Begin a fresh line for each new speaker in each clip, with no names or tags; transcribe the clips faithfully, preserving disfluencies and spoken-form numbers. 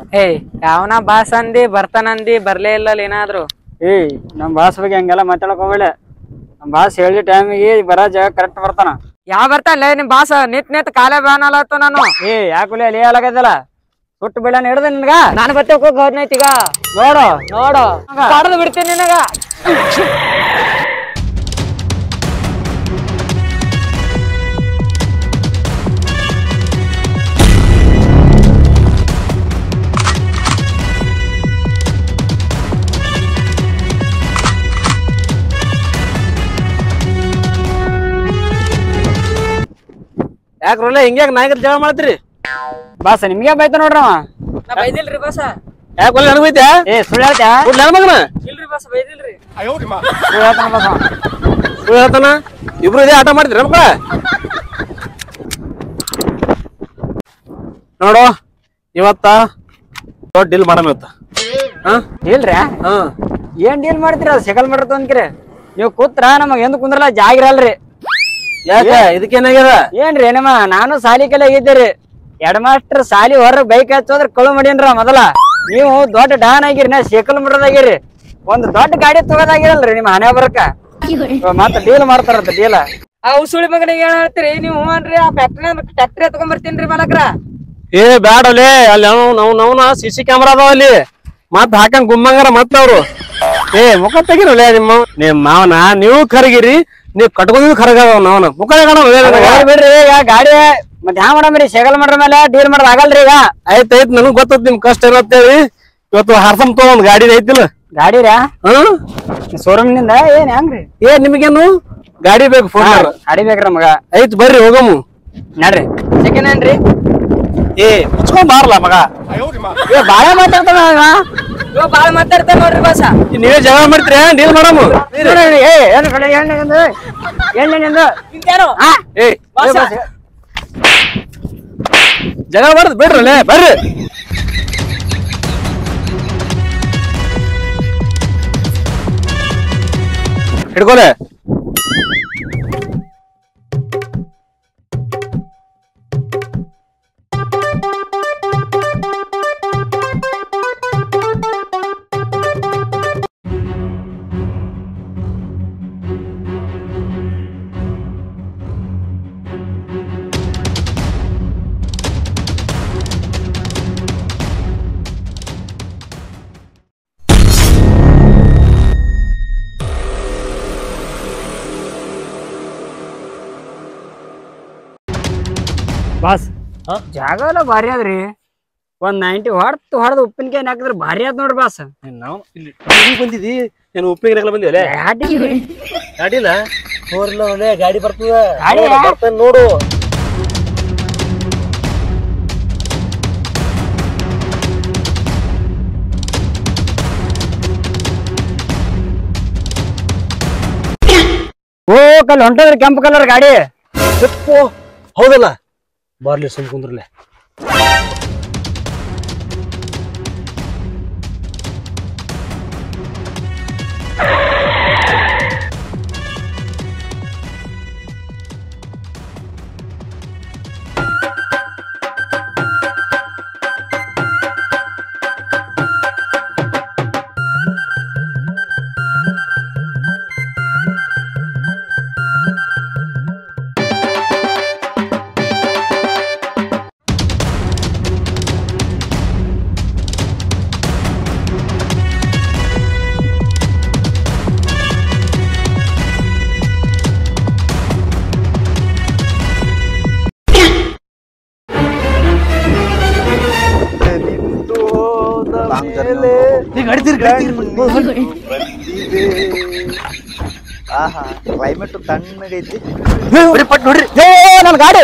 ಏಯ್ ಯಾವನ ಬಾಸ್ ಅಂದಿ ಬರ್ತಾನಂದಿ ಬರ್ಲೇ ಇಲ್ಲ ಏನಾದ್ರು.
ಏಯ್ ನಮ್ ಬಾಸ್ ಬಗ್ಗೆ ಹಂಗೆಲ್ಲ ಮಾತಾಡಕ್ ಹೋಗ್ಬೇಡ. ನಮ್ ಬಾಸ್ ಹೇಳಿದ ಟೈಮಿಗೆ ಬರೋ ಜಾಗ ಕರೆಕ್ಟ್ ಬರ್ತಾನ.
ಯಾವ ಬರ್ತಾನ ನಿಮ್ ಬಾಸ್ ನಿತ್ ನಿತ್ ಕಾಲೇ ಬಾನಲತ್ತು ನಾನು.
ಏ ಯಾಕುಲೆ ಅಲ್ಲಿ ಹೇಳಾಗದಲ್ಲ ಸುಟ್ಟು ಬಿಡಾನ ಹಿಡ್ದ ನಿನ್ಗ
ನಾನು ಬತ್ತೆ ಹೋಗ್ನೈತಿ ಈಗ
ನೋಡು
ನೋಡು ಕಡ್ದು ಬಿಡ್ತೀನಿ ನಿನಗ.
ಯಾಕ್ರಲ್ಲ ಹಿಂಗ್ಯಾಕ ನಾಯಿಗ ಜಗಳ ಮಾಡ್ತೀರಿ?
ಬಾಸ ನಿಮ್ಗೆ ಬೈತ ನೋಡ್ರವ.
ನಾ ಬೈದಿಲ್ರಿ ಬಾಸ.
ಯಾಕ ಒಳ್ಳೆ ನನಗ್ ಬೈತ್ಯಾ?
ಏ ಸುಳ್ಳು ಹೇಳ್ತ್ಯಾ?
ನನ್ನ ಮಗನ
ಇಲ್ರಿ ಬಾಸ ಬೈದಿಲ್ರಿ.
ಸುಳ್ಳು ಹೇಳ್ತಾನ ಬಾಸ.
ಸುಳ್ಳು ಹೇಳ್ತಾನ. ಇಬ್ರು ಇದೇ ಆಟ ಮಾಡಿದ್ರಿ ಮಕ್ಕಳ. ನೋಡು ಇವತ್ತ ದೊಡ್ಡ ಡೀಲ್ ಮಾಡಮ್ ಇವತ್ತ. ಹಾ
ಇಲ್ರಿ
ಹಾ
ಏನ್ ಡೀಲ್ ಮಾಡ್ತೀರ? ಸೆಕಲ್ ಮಾಡ್ರ ಅಂದ್ಕಿರಿ ನೀವು ಕೂತ್ರ ನಮಗ್ ಎಂದ ಕುಂದ್ರಲ್ಲ ಜಾಗಿರಲ್ರಿ.
ಯಾಕ ಇದಕ್ಕೇನಾಗ್ಯದ?
ಏನ್ರಿ ನಿಮ್ಮ ನಾನು ಸಾಲಿ ಕಲೆ ಆಗಿದ್ದೀರಿ. ಹೆಡ್ ಮಾಸ್ಟರ್ ಸಾಲಿ ಹೊರ ಬೈಕ್ ಹಚ್ಚೋದ್ರ ಕಳು ಮಾಡೀನ್ರ ಮೊದಲ. ನೀವು ದೊಡ್ಡ ಡಾನ್ ಆಗಿರಿ ನಾ ಸೈಕಲ್ ಮಾಡೋದಾಗಿರಿ. ಒಂದ್ ದೊಡ್ಡ ಗಾಡಿ ತಗೋದಾಗಿರಲ್ರಿ ನಿಮ್ ಹಣೆ ಬರಕ. ಮತ್ತ ಡೀಲ್ ಮಾಡ್ತಾರಂತ ಡೀಲ.
ಆ ಉಸುಳಿ ಮಗನಿಗೆ ಏನ್ ಹೇಳ್ತೀರಿ ನೀವು? ಅನ್ರಿ ಆ ಫ್ಯಾಕ್ಟ್ರಿ ಟ್ಯಾಕ್ಟ್ರಿ ಎತ್ಕೊಂಡ್ ಬರ್ತೀನ್ರಿ ಮಲಕ್ರ.
ಏ ಬ್ಯಾಡಲೇ ಅಲ್ಲಿ ನಾವು ನವ್ನ ಸಿ ಸಿ ಕ್ಯಾಮ್ರಾ ಅದಾವ ಅಲ್ಲಿ ಮತ್ ಹಾಕಂಗ್ ಗುಮ್ಮಂಗಾರ ಮತ್ ಅವ್ರು. ಏ ಮುಖ ತೆಗಿರಲ್ಲ ನಿಮ್ಮ ನಿಮ್ ಮಾವನ ನೀವು ಕರಗಿರಿ ನೀವ್ ಕಟ್ಕೊಂಡಿದ್ ಕರಗ ನಾವನ ಮುಖ
ಬಿಡ್ರಿ ಈಗ ಗಾಡಿ ಮತ್ ಹ್ಯಾ ಮಾಡಮ್ರಿ? ಸೈಕಲ್ ಮಾಡ್ರ ಮೇಲೆ ಡೀಲ್ ಮಾಡೋದ್ ಆಗಲ್ರಿ ಈಗ.
ಆಯ್ತ್ ಆಯ್ತ್ ನನಗ್ ಗೊತ್ತತ್ ನಿಮ್ ಕಷ್ಟ ಏನಂತೇಳಿ ಇವತ್ತು ಹರ್ಸಮ್ ತಗೊಂಡ್ ಗಾಡಿ ಐತಿಲ್ಲ
ಗಾಡಿ ರೀ
ಹ್ಮ್
ಶೋರೂಮ್ ನಿಂದ ಏನ್ ಹೆಂಗ್ರಿ?
ಏ ನಿಮ್ಗೇನು ಗಾಡಿ ಬೇಕು? ಫೋನ್
ಗಾಡಿ ಬೇಕ್ರ ಮಗ.
ಆಯ್ತ್ ಬರ್ರಿ ಹೋಗಮು
ನಡ್ರಿ.
ಸೆಕೆಂಡ್ ಹ್ಯಾಂಡ್ ರೀ.
ಏ ಮುಚ್ಕೊಂಡ್ ಬಾರ್ಲ ಮಗ.
ಏ ಬಾಳ ಮಾತಾಡ್ತಾನ
ಇವ ಬಾಳ ಮಾತಾಡ್ತಾರ ನೋಡ್ರಿ ಬಾಸ.
ನೀವೇ ಜಗಳ ಮಾಡ್ತೀರಿ ಡೀಲ್ ಮಾಡಮು.
ಏ ಏನ್ ಕಡೆ ಎಣ್ಣೆ ನಿಂದು ಎಣ್ಣೆ ನಿಂದು
ನಿಂತೇನು?
ಏ
ಬಾಸ
ಜಗಳ ಮಾಡ್ದ್ ಬಿಡ್ರಲ್ಲೇ ಬರ್ರಿ. ಹಿಡ್ಕೊಲೆ
ಬಾಸ್ ಜಾಗ ಎಲ್ಲ ಭಾರಿ ಅದ್ರಿ. ಒಂದ್ ನೈಂಟಿ ಹೊಡ್ತು ಹೊಡೆದ್ ಉಪ್ಪಿನಕಾಯಿ ಹಾಕಿದ್ರ ಭಾರಿ ಆದ್ ನೋಡ್ರಿ ಬಾಸ್.
ನಾವು ಇಲ್ಲಿ ಬಂದಿದಿ ಏನು ಉಪ್ಪಿಗೆ ಬಂದಿವಲ್ಲ ಗಾಡಿಲ್ಲ ನೋಡ್ಲ ಗಾಡಿ ಬರ್ತದ ಬರ್ತೇನೆ ನೋಡು.
ಓ ಕಲ್ ಹೊಂಟದ್ರಿ ಕೆಂಪು ಕಲರ್ ಗಾಡಿ.
ಹೌದಲ್ಲ ಬರ್ಲಿ ಸುಮ್ ಕುಂದ್ರಲೆ.
ಆಹಾ ಕ್ಲೈಮೇಟ್ ತಣ್ಣಗೈತಿ.
ಪಟ್ ನೋಡ್ರಿ ನನ್ ಗಾಡಿ.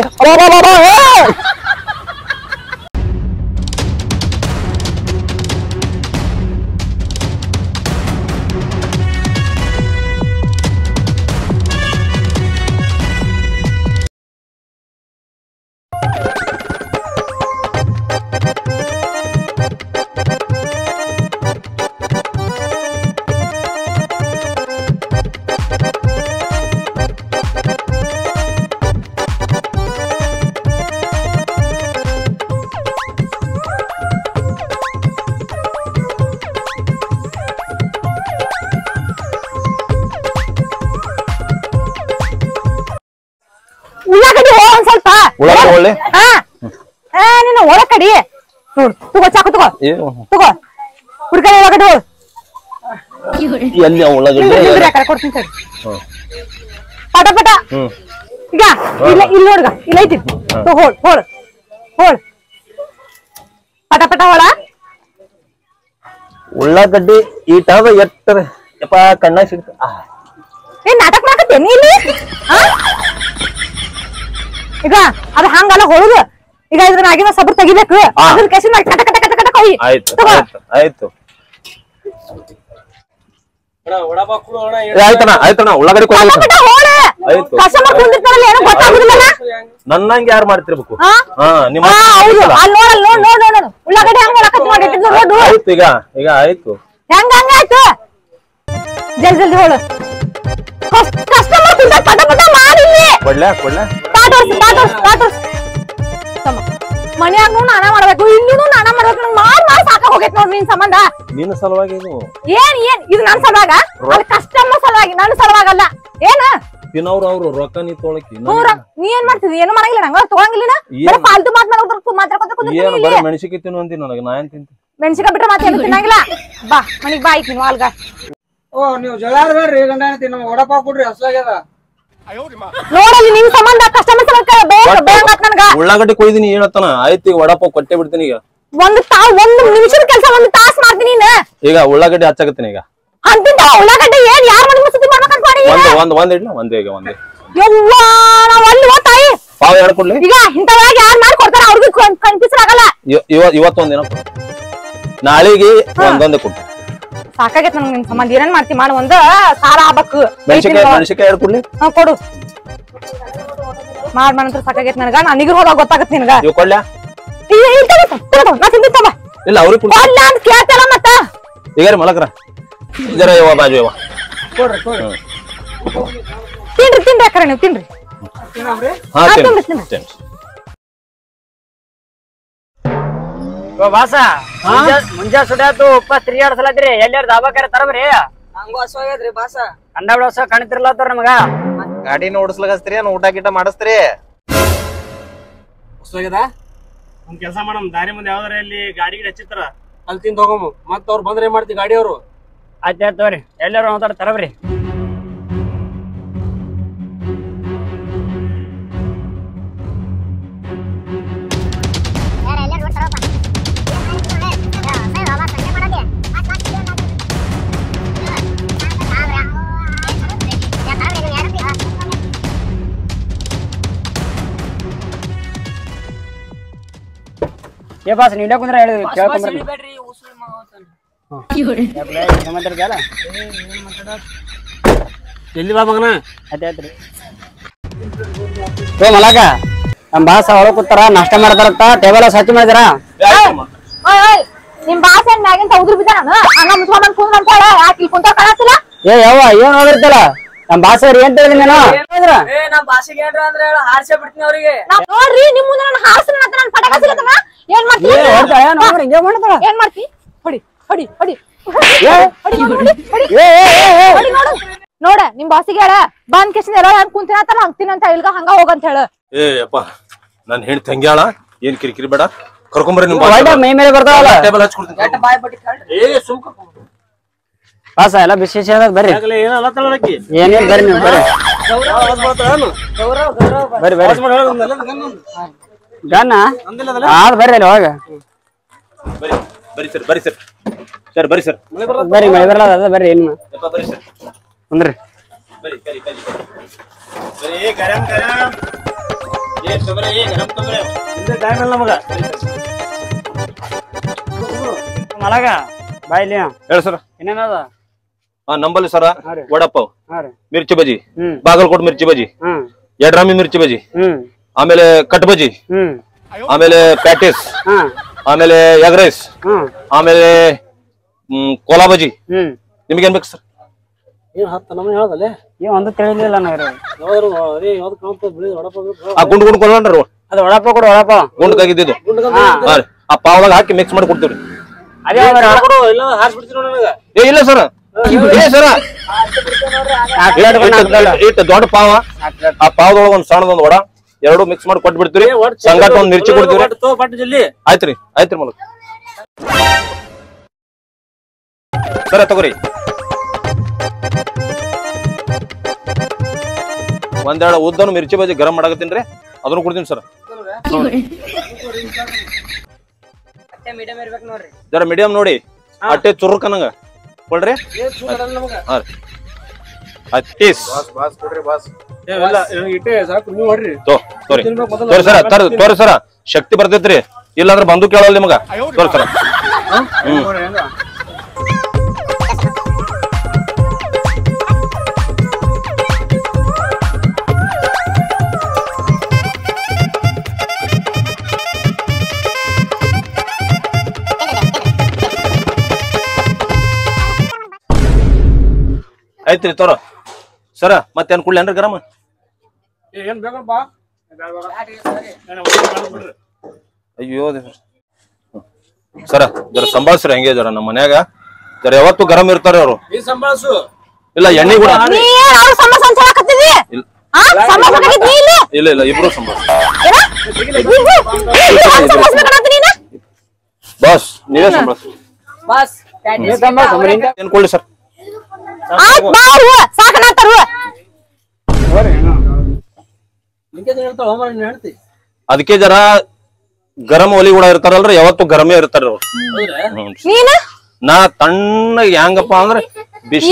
ಉಳ್ಳಾಗಡ್ಡಿ ಹೋ ಒಂದ್ ಸ್ವಲ್ಪ
ಉಳ್ಳಾಗಡ್ಡಿ ಒಳ್ಳೆ
ಹಾ ಏ ನೀನು ಒಳಕಡಿ ನೋಡು ತಗೋ ಚಾಕು ತಗೋ ತಗೋ ಹುಡ್ಕಡಿ ಒಳಗಡೆ ಹೋಳು
ಎಲ್ಲಿ ಉಳ್ಳಾಗಡ್ಡಿ
ಕೊಡ್ತೀನಿ ಸರ್ ಪಟ ಪಟ ಈಗ ಇಲ್ಲ ಇಲ್ಲಿ ನೋಡ್ಗ ಇಲ್ಲ ಐತಿ ಹೋಳ್ ಹೋಳ್ ಹೋಳ್ ಪಟ ಪಟ ಹೋಳ
ಉಳ್ಳಾಗಡ್ಡಿ ಈ ಟದ ಎಟ್ಟ ಯಪ್ಪ ಕಣ್ಣ ಸಿಗ್ತ
ಏನ್ ನಾಟಕ ಮಾಡಕತ್ತೇನಿ ಇಲ್ಲಿ ಈಗ ಅದ ಹಂಗಲ್ಲ ಹೊಳದು ಈಗ ಇದ್ರ ಆಗಿನ ಸಬ್ರ ತೆಗಿಬೇಕು ಅದ್ರ ಕೆಸಿ ಮಾಡಿ ಕಟ ಕಟ ಕಟ ಕಟ ಕೊಯ್
ಆಯ್ತು ಆಯ್ತು ಆಯ್ತಣ್ಣ ಆಯ್ತಣ್ಣ ಉಳ್ಳಾಗಡ್ಡಿ
ಕಸ್ಟಮರ್ ಕುಂದಿರ್ತಾರಲ್ಲ ಏನೋ ಗೊತ್ತಾಗುದಿಲ್ಲ
ನನ್ನಂಗೆ ಯಾರು ಮಾಡ್ತಿರ್ಬೇಕು ನಿಮ್ಮ
ಉಳ್ಳಾಗಡ್ಡಿ ಹಂಗ ಮಾಡಕತ್ತಿ
ಆಯ್ತು ಈಗ ಈಗ ಆಯ್ತು
ಹೆಂಗ ಹಂಗಾಯ್ತು ಜಲ್ದಿ ಜಲ್ದಿ ಹೋಳು ಕಸ್ಟಮರ್ ಕುಂತ ಪಟ ಪಟ ಮಾಡಿ
ಕೊಡ್ಲಾ ಕೊಡ್ಲಾ
ತಾಟೋರ್ಸ್ ತಾಟೋರ್ಸ್ ತಾಟೋರ್ಸ್ ಮನ್ಯಾಗ ನಾನ ಮಾಡ್ಬೇಕು ಇಲ್ಲಿನೂ ನಾನ ಮಾಡ್ಬೇಕು ನಂಗೆ ಮಾಡ್ ಮಾಡಿ ಸಾಕ ಹೋಗೈತ್ ನೋಡ್ರಿ ನಿನ್ ಸಂಬಂಧ
ನಿನ್ನ ಸಲುವಾಗಿ ಇದು
ಏನ್ ಏನ್ ಇದು ನನ್ ಸಲುವಾಗ ಅಲ್ಲಿ ಕಸ್ಟಮರ್ ಸಲುವಾಗಿ ನನ್ನ ಸಲುವಾಗಲ್ಲ ಏನ
ತಿನ್ನವ್ರು ಅವ್ರು ರೊಕ್ಕ ನೀ ತೊಳಕಿ
ನೀ ಏನ್ ಮಾಡ್ತಿದ್ವಿ ಏನು ಮಾಡಂಗಿಲ್ಲ ನಂಗ ತಗೊಂಗಿಲ್ಲ ಬರೀ ಫಾಲ್ತು ಮಾತ್ ಮಾತಾಡ್ಕೊತ
ಏನು ಬರೀ ಮೆಣಸಿಗೆ ತಿನ್ನು ಅಂತೀನಿ ನನಗೆ ನಾ ಏನ್ ತಿಂತೀನಿ
ಮೆಣಸಿಕ ಬಿಟ್ರೆ ಮಾತು ಏನು ತಿನ್ನಂಗಿಲ್ಲ ಬಾ ಮನಿಗ್ ಬಾ ಐತಿ ನೀವು ಅಲ್ಗ
ಓ ನೀವು ಜಗಳ ಆಡ್ಬೇಡ್ರಿ ಗಂಡ ಹೆಂಡತಿ ನಮ್ಗೆ ವಡಪಾವ್ ಕೊಡ್ರಿ ಹಸ್ಲಾಗ್ಯದ
ನೋಡಲ್ಲಿ ನಿಮ್ ಸಂಬಂಧ ಕಸ್ಟಮರ್ ಸಲುವಾಗಿ ನನ್ಗ
ಉಳ್ಳಾಗಡ್ಡಿ ಕೊಯ್ದಿನಿ ಹೇಳತ್ತಾನ ಆಯ್ತು ಈಗ ವಡಪಾವ್ ಕೊಟ್ಟೆ ಬಿಡ್ತೀನಿ ಈಗ
ಒಂದು ತಾ ಒಂದು ನಿಮಿಷದ ಕೆಲಸ ಒಂದು ತಾಸ್ ಮಾಡ್ತೀನಿ
ಈಗ ಉಳ್ಳಾಗಡ್ಡಿ ಹಚ್ಚಾಕತ್ತೀನಿ ಈಗ
ಅಂತಿಂತ ಉಳ್ಳಾಗಡ್ಡಿ ಏನ್ ಯಾರ ಮನೆ ಮುಸುತಿ ಮಾಡ್ಬೇಕಂತ ಮಾಡಿ
ಒಂದ್ ಒಂದ್ ಒಂದ್ ಇಡ್ಲ ಒಂದೇ ಈಗ ಒಂದೇ
ಯವ್ವಾ ನಾವ್ ಅಲ್ಲಿ ಓ ತಾಯಿ
ಪಾವ್ ಎರಡು ಕೊಡ್ಲಿ
ಈಗ ಇಂಥವಾಗಿ ಯಾರು ಮಾಡಿ ಕೊಡ್ತಾರ ಅವ್ರಿಗೆ ಕನ್ಫ್ಯೂಸ್ ಆಗಲ್ಲ
ಇವತ್ ಇವತ್ತೊಂದಿನ ನಾಳೆಗೆ ಒಂದೊಂದೇ ಕೊಡ್ತೀನಿ
ಸಾಕಾಗೈತ್ ನಂಗೆ ನಿನ್ ಸಂಬಂಧ ಏನೇನ್ ಮಾಡ್ತಿ ಮಾಡ ಒಂದ ಸಾರ ಆಗ್ಬೇಕು
ಮೆಣಸಿಕಾಯಿ ಮೆಣಸಿಕಾಯಿ ಎರಡು ಕೊಡ್ಲಿ
ಹಾ ಕೊಡು ಮಾಡ್ ಮಾಡಂತ್ರ ಸಾಕಾಗೈತ್ ನನಗ ನನಗಿರ್ ಹೋದಾಗ ಗೊತ್ತಾಗತ್ ನಿನಗ
ಇವ್ ಕೊಡ್ಲಾ
ನಾ ತಿಂದಿತ್ತಮ್ಮ
ಇಲ್ಲ ಅವ್ರಿಗೆ ಕೊಡ್ಲಿ
ಅಲ್ಲ ಅಂತ ಕೇಳ್ತಾರ ಮತ್ತ
ಈಗ ಮಲಕ್ರ ಇದರ ಯವ್ವ ಬಾಜು ಯವ್ವ
ಕೊಡ್ರಿ ಕೊಡ್ರಿ
ತಿನ್ರಿ ತಿನ್ರಿ ಅಕ್ಕರ ನೀವು ತಿನ್ರಿ
ಹಾ
ಹಾ,
ತಿನ್ನಿ
ತಿನ್ನಿ,
ತಿನ್ನಿ
ಬಾಸ ಮುಂಜಾ ಸುಡ್ಯಾತು ಉಪ್ಪ ತಿರ್ಗಾಡ್ಸಲತ್ರಿ ಎಲ್ಲಾರು ದಾಬಾಕಾರ ತರಬ್ರಿ
ನಂಗೂ ಹಸುವಾಗ್ಯದ್ರಿ ಬಾಸ
ಕಂಡ ಬಿಡೋಸ ಕಾಣ್ತಿರ್ಲತ್ತವ್ರ ನಮಗ
ಗಾಡಿನ ಓಡಿಸ್ಲಾಗಸ್ತ್ರಿ ಊಟ ಗೀಟ ಮಾಡಿಸ್ತ್ರಿ
ಹಸುವಾಗ್ಯದ
ಒಂದ್ ಕೆಲಸ ಮಾಡಮ್ ದಾರಿ ಮುಂದೆ ಯಾವ್ದಾರ ಇಲ್ಲಿ ಗಾಡಿ ಗಿಡ ಹಚ್ಚಿರ್ತಾರ
ಅಲ್ಲಿ ತಿಂದು ಹೋಗಮ್ಮ ಮತ್ತ ಅವ್ರು ಬಂದ್ರೆ ಏನ್ ಮಾಡ್ತಿ ಗಾಡಿಯವರು
ಆಯ್ತು ತಗೋರಿ ಎಲ್ಲಾರು ಒಂದ್ ತರಬ್ರಿ ಏ ಬಾಸ್ ನೀಡಕ್ ಕುಂದ್ರ ಹೇಳಿ ಕೇಳ್ಕೊಂಡ್ರಿ
ಎಲ್ಲಿ ಬಾ ಮಗನ
ಆಯ್ತಾಯ್ತ್ರಿ ಏ ಮಲಾಕ ನಮ್ ಬಾಸ ಒಳಗ್ ಕೂತಾರ ನಾಷ್ಟ ಮಾಡ್ತಾರಂತ ಟೇಬಲ್ ಸ್ವಚ್ಛ ಮಾಡಿದಾರ
ನಿಮ್ ಬಾಸ್ ಏನ್ ಮ್ಯಾಗಿಂತ ಉದುರು ಬಿದ್ದ ನಾನು ಹಂಗ ಮುಚ್ಕೊಂಡ್ ಕುಂದ್ ಅಂತಾಳ ಯಾಕೆ ಇಲ್ಲಿ ಕುಂತ ಕಾಣತ್ತಿಲ್ಲ
ಏ ಯವ್ವ ಏನ್ ಹೋಗಿರ್ತಲ್ಲ ನಮ್ ಬಾಸವ್ರ ಏನ್ ತಿಳಿದಿ ನೀನು
ಏ ನಮ್ ಭಾಷೆಗೆ ಏನ್ರ ಅಂದ್ರೆ ಹಾರ್ಸೇ ಬಿಡ್ತೀನಿ ಅವ್ರಿಗೆ
ನೋಡ್ರಿ ನಿಮ್ ಮುಂದೆ ನಾನು ಹಾರಿಸ್ತೀನಿ ಅಂತ ನಾನು ಪಟಾಕ ಸಿಗತ್ತನ ಏನ್ ಮಾಡ್ತಿ ಏನ್ ಮಾಡ್ತಿ ಹೊಡಿ ಹೊಡಿ ಹೊಡಿ ನೋಡ ನಿಮ್ ಬಾಸಿಗೆ ಹೇಳ ಬಂದ್ ಕೆಸಿಂದ ಎಲ್ಲ ಹಂಗ ಕುಂತಿನ ಅಂತ ಹಂಗ್ತೀನಿ ಅಂತ ಇಲ್ಗ ಹಂಗ ಹೋಗಂತ ಹೇಳ
ಏ ಅಪ್ಪ ನಾನ್ ಹೆಣ್ ತಂಗ್ಯಾಳ ಏನ್ ಕಿರಿಕಿರಿ ಬೇಡ ಕರ್ಕೊಂಬರ್ರಿ ನಿಮ್
ಮೈ ಮೇಲೆ ಬರ್ತಾವಲ್ಲ
ಟೇಬಲ್ ಹಚ್ಕೊಡ್ತೀನಿ
ಬಾಯ್ ಬಟ್ಟಿ ಕೇಳ್ರಿ
ಏ ಸುಮ್
ಬಾಸ ಎಲ್ಲ ವಿಶೇಷ ಬರ್ರಿ
ಏನಲ್ಲ ತಳಕಿ
ಏನೇನ್ ಬರ್ರಿ ನೀವು ಬರ್ರಿ
ಗೌರವ್ ಗೌರವ್
ಬರ್ರಿ ಬರ್ರಿ ಗನ್ನ ಆದ್ ಬರ್ರಿ ಅಲ್ಲಿ ಹೋಗ
ಬರಿ ಸರ್ ಬರಿ ಸರ್ ಸರ್ ಬರಿ ಸರ್
ಬರ್ರಿ ಮಳೆ ಬರಲ್ಲ ಅದ ಬರ್ರಿ ಏನು
ಬರಿ ಸರ್
ಅಂದ್ರಿ
ಬರಿ ಬರಿ ಬರಿ ಬರಿ ಗರಂ ಗರಂ ಏ ತೊಂದ್ರೆ ಏ ಗರಂ ತೊಂದ್ರೆ
ಇಂದ ಟೈಮ್ ಇಲ್ಲ ನಮಗ
ಮಲಗ ಬಾಯ್ಲಿ
ಹೇಳ ಸರ್
ಏನೇನದ
ಹಾ ನಂಬಲ್ಲಿ ಸರ ವಡಪಾವ್
ಹಾ ರೀ
ಮಿರ್ಚಿ ಬಜಿ
ಹ್ಮ್
ಬಾಗಲಕೋಟ್ ಮಿರ್ಚಿ ಬಜಿ
ಹ್ಮ್
ಯಡ್ರಾಮಿ ಮಿರ್ಚಿ ಬಜಿ
ಹ್ಮ್
ಆಮೇಲೆ ಕಟ್ ಬಜಿ
ಹ್ಮ್
ಆಮೇಲೆ ಪ್ಯಾಟಿಸ್
ಹಾ
ಆಮೇಲೆ ಎಗ್ ರೈಸ್
ಹ್ಮ್
ಆಮೇಲೆ ಕೋಲಾ ಬಜಿ
ಹ್ಮ್
ನಿಮ್ಗೆ ಏನ್ ಬೇಕು ಸರ್
ಏನ್ ಹತ್ತ ನಮ್ಮನೆ ಹೇಳದಲ್ಲೇ
ಏ ಒಂದು ತಿಳಿಲಿಲ್ಲ ನನಗೆ
ಯಾವ್ದಾರು ಅದೇ ಯಾವ್ದು ಕಾಣ್ತದ ಬಿಳಿ ವಡಪಾವ್
ಆ ಗುಂಡ್ ಗುಂಡ್ ಕೊಡ್ರಿ
ಅದು ಒಳಪ ಕೊಡು ಒಳಪ
ಗುಂಡ್ ಕಾಗಿದ್ದು ಆ ಪಾವದಾಗ ಹಾಕಿ ಮಿಕ್ಸ್ ಮಾಡಿ ಕೊಡ್ತೀವ್ರಿ
ಅದೇ
ಕೊಡು ಇಲ್ಲ ಹಾರಿಸ್ಬಿಡ್ತೀನಿ ನೋಡಿ ನನಗ
ಏ ಇಲ್ಲ ಸರ್ ಏ ಸರ ಇಟ್ಟು ದೊಡ್ಡ ಪಾವ ಆ ಪಾವದೊಳಗ ಒಂದ್ ಸಣ್ಣದೊಂದು ವಡ
ಎರಡು ಮಿಕ್ಸ್ ಮಾಡಿ ಕೊಟ್ಟು ಬಿಡ್ತೀರಿ ಸಂಗಾಟ ಒಂದ್ ಮಿರ್ಚಿ ಕೊಡ್ತೀವಿ
ಜಲ್ದಿ
ಆಯ್ತ್ರಿ ಆಯ್ತ್ರಿ ಮಲಕ್ ಸರ ತಗೋರಿ ಒಂದೆರಡು ಉದ್ದನು ಮಿರ್ಚಿ ಬಜ್ಜಿ ಗರಂ ಮಾಡಕತ್ತೀನ್ರಿ ಅದನ್ನು ಕೊಡ್ತೀನಿ ಸರ್
ಮೀಡಿಯಂ ಇರ್ಬೇಕು ನೋಡ್ರಿ
ಜರ ಮೀಡಿಯಂ ನೋಡಿ ಅಟ್ಟೆ ಚುರುಕ ನಂಗ ಕೊಡ್ರಿ ಹಾ ರೀ ಹತ್ತೀಸ್ ತೋರಿ ಸರ ತೋರಿ ಸರ ಶಕ್ತಿ ಬರ್ತೈತ್ರಿ ಇಲ್ಲಾಂದ್ರೆ ಬಂದು ಕೇಳಲ್ಲ ನಿಮಗ ತೋರಿ ಸರ ಹ್ಮ್ ಐತ್ರಿ ತೋರ ಸರ ಮತ್ತೇನ್ ಕುಡ್ಲೇನ್ರಿ ಗರಂ
ಏನ್ ಬೇಕಪ್ಪ
ಅಯ್ಯೋ ಸರ ಜರ ಸಂಭಾಳ್ಸ್ರಿ ಹಂಗೆ ಜರ ನಮ್ಮ ಮನ್ಯಾಗ ಜರ ಯಾವತ್ತು ಗರಂ ಇರ್ತಾರ ಅವ್ರು
ಈ ಸಂಭಾಳ್ಸು
ಇಲ್ಲ ಎಣ್ಣಿ ಕೂಡ ಇಲ್ಲ ಇಲ್ಲ ಇಬ್ರು ಸಂಭಾಳ್ಸ ಬಾಸ್ ನೀವೇ ಸಂಭಾಳ್ಸಿ
ಬಾಸ್
ಏನ್ ಕೊಡ್ಲಿ ಸರ್ ಅದಕ್ಕೆ ಜರ ಗರಂ ಒಲಿ ಕೂಡ ಇರ್ತಾರಲ್ರಿ ಯಾವತ್ತು ಗರಮೇ ಇರ್ತಾರ ಅವ್ರು ನಾ ತಣ್ಣ ಹೆಂಗಪ್ಪ ಅಂದ್ರೆ ಬಿಸಿ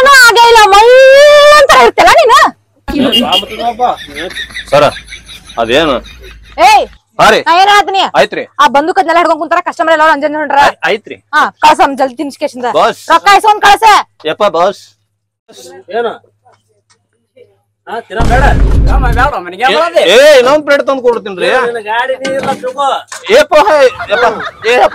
ಸರ ಅದೇನು ಹಾ ರೀ ಆಯ್ತ್ರಿ
ಆ ಬಂದೂಕದ್ನೆಲ್ಲ ಹಿಡ್ಕೊಂಡ್ ಕುಂತಾರ ಕಸ್ಟಮರ್ ಎಲ್ಲ ಅಂಜನ್ ಹೊಂಟ್ರ
ಆಯ್ತ್ರಿ
ಹಾ ಕಳ್ಸ ಜಲ್ದಿ ತಿನ್ಸ್ಕೇಶಿಂದ
ಬಾಸ್
ರೊಕ್ಕ ಇಸ್ಕೊಂಡ್ ಕಳ್ಸ
ಯಪ್ಪ ಬಾಸ್
ಏನು ಹಾ ತಿನ್ನ ಬೇಡ ಮನೆಗೆ
ಏ ಇನ್ನೊಂದ್ ಪ್ಲೇಟ್ ತಂದು ಕೊಡ್ತೀನ್ರಿ
ಗಾಡಿ
ಏಪ್ಪ ಯಪ್ಪ ಏ ಯಪ್ಪ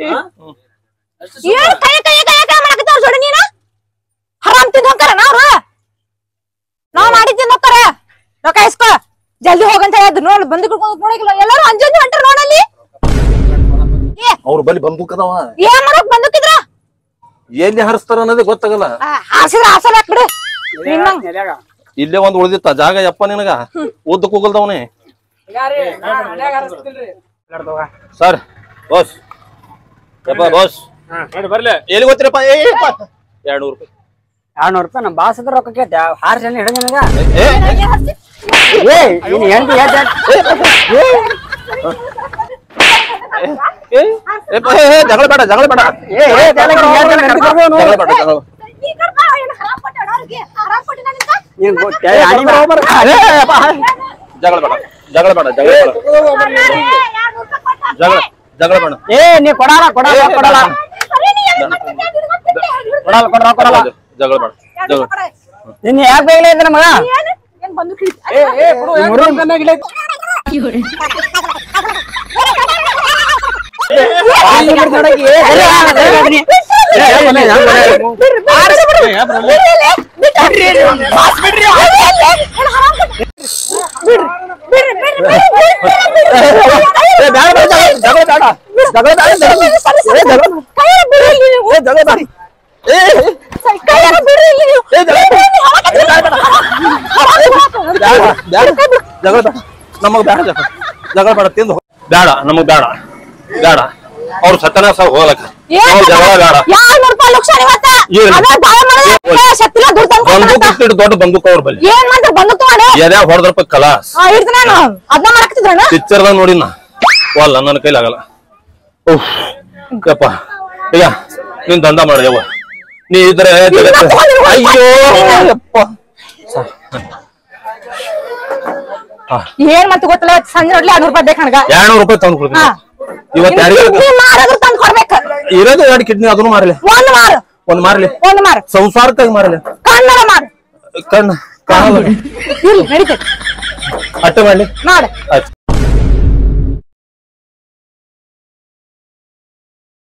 ಏನ್ ಕೈ ಕೈ ಕೈ ಕೈ ಮಾಡಕತ್ತಾರ ಜೋಡಿ ನೀನ ಹರಾಮ್ ತಿಂದ್ ಹೋಗ್ತಾರ ನಾವ್ರು ನಾವ್ ಮಾಡಿ ತಿಂದ್ ಹೋಗ್ತಾರ ರೊಕ್ಕ ಇಸ್ಕೊ ಜಲ್ದಿ ಹೋಗಂತ ಹೇಳಿದ್ರು ನೋಡ್ ಬಂದು ನೋಡಿಲ್ಲ ಎಲ್ಲಾರು ಅಂಜಂಜು ಹೊಂಟ್ರ ನೋಡಲ್ಲಿ
ಅವ್ರ ಬಲಿ ಬಂದೂಕ್ ಅದಾವ
ಏನ್ ಮಾಡಕ್ ಬಂದೂಕಿದ್ರ
ಎಲ್ಲಿ ಹರಿಸ್ತಾರ ಅನ್ನೋದೇ ಗೊತ್ತಾಗಲ್ಲ
ಹಾಸಿದ್ರ ಹಾಸಲ್ ಹಾಕ್ಬಿಡು
ಇಲ್ಲೇ ಒಂದ್ ಉಳಿದಿತ್ತ ಜಾಗ ಯಪ್ಪ ನಿನಗ ಉದ್ದಕ್ ಹೋಗಲ್ದವನೇ ಸರ್ ಬಾಸ್ ಯಪ್ಪ ಬಾಸ್
ಬರ್ಲಿ
ಎಲ್ಲಿ ಗೊತ್ತಿರಪ್ಪ ಏ ಎರಡ್ ನೂರು ರೂಪಾಯಿ
ಎರಡ್ನೂರು ರೂಪಾಯಿ ನಮ್ ಬಾಸ್ ರೊಕ್ಕ ಕೇಳ್ತ ಹಾರ್ಸ್ ಎಣ್ಣೆ ಹಿಡಿದ ನನಗ
ಏ
ಏ ನೀನ್ ಹೆಂಡತಿ ಹೇಳ್ತ
ಜಗಳ ಬೇಡ ಜಗಳ ಬೇಡ
ಏ ಏ ಜಗಳ
ಜಗಳ ಬೇಡ ಜಗಳ
ನೀನ್
ಜಗಳ ಬೇಡ ಜಗಳ ಬೇಡ ಜಗಳ ಬೇಡ ಜಗಳ ಜಗಳ ಬೇಡ
ಏ ನೀ ಕೊಡಲ್ಲ ಕೊಡಲ್ಲ ಕೊಡಲ್ಲ ಕೊಡಲ್ಲ ಕೊಡಲ್ಲ ಕೊಡಲ್ಲ
ಜಗಳ ಬೇಡ ಜಗಳ
ನಿನ್ ಯಾಕೆ ಬೇಗಲೇ ಇದ್ದ ನಮಗ
ಜಗಳ ಬೇಡ ನಮಗ್ ಬೇಡ ಜಗಳ ಬೇಡ ತಿಂದು ಬೇಡ ನಮಗ್ ಬೇಡ ಬೇಡ ಅವ್ರ ಸತ್ಯನಾಶ ಹೋಗ್ಲಕ್ಕ ಜಗಳ ಬೇಡ ಬಂದೂಕ್ ಇಟ್ಟಿಟ್ಟು ದೊಡ್ಡ ಬಂದೂಕ್ ಅವ್ರ ಬಲ್ಲಿ ಎದೆ ಹೊಡೆದ್ರಪ್ಪ ಕಲಾಸ್ ಪಿಕ್ಚರ್ದಾಗ ನೋಡಿ ನಾ ವಲ್ಲ ನನ್ನ ಕೈಲಾಗಲ್ಲ ಉಫ್ ಯಪ್ಪ ಈಗ ನೀನ್ ದಂಧ ಮಾಡ್ಯವ ನೀ ಇದ್ರೆ ಅಯ್ಯೋ ಯಪ್ಪ
ಏನ್ ಮತ್ತೆ ಗೊತ್ತಿಲ್ಲ ಸಂಜೆ ನೋಡ್ಲಿ ಎರಡ್ನೂರು ರೂಪಾಯಿ ಬೇಕು ನನಗ
ಎರಡ್ನೂರು ರೂಪಾಯಿ ತಂದು ಕೊಡ್ತೀನಿ ಇವತ್ತು ಯಾರಿಗಾದ್ರೂ
ತಂದು ಕೊಡ್ಬೇಕು
ಇರೋದು ಎರಡು ಕಿಡ್ನಿ ಅದನ್ನು ಮಾರಲಿ
ಒಂದ್ ಮಾರು
ಒಂದ್ ಮಾರ್ಲಿ
ಒಂದ್ ಮಾರು
ಸಂಸಾರಕ್ಕಾಗಿ ಮಾರಲಿ
ಕಣ್ಣರ ಮಾರು
ಕಣ್ಣು ಕಾಣಲ್ಲ
ಇಲ್ಲಿ ನಡೀತೈತಿ
ಅಟ್ಟೆ ಮಾಡ್ಲಿ
ಮಾಡು
ಆಯ್ತು